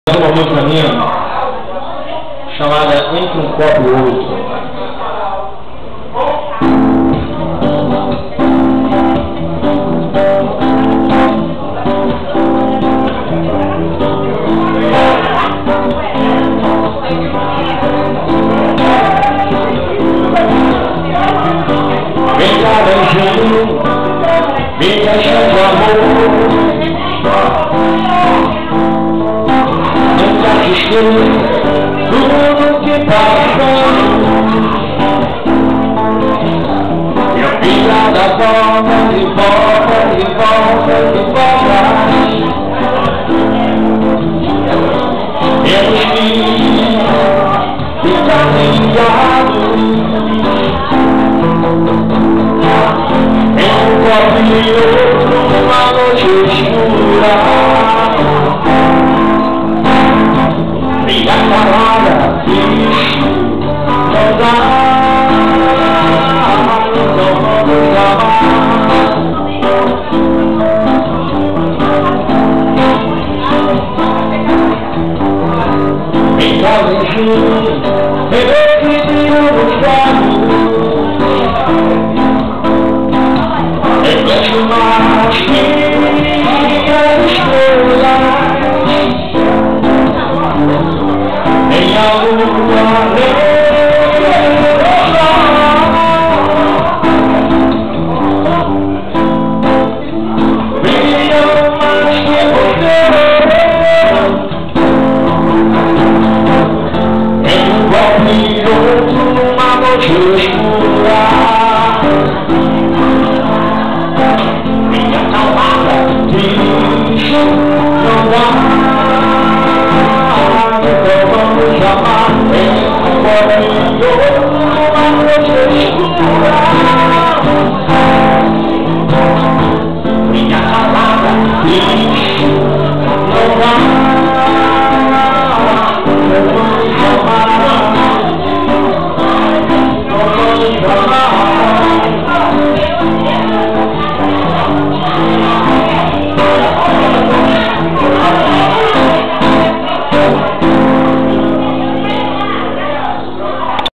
Uma música minha chamada Entre um Copo e Outro. Vem cá, beijinho, me deixa de amor. Tudo que passou, eu fiz nada, volta e volta e volta e volta. Eu estive ligado em um copo e outro numa noite escura. Briga calada, bicho, não dá, não vamos amar. Em casa em junho, repetimos olhos. Reflete mais que a estrela. Em a lua brilham mais que você. Em um copo e outro numa noite escura. Minha calada diz não dá. Minha calada diz não dá.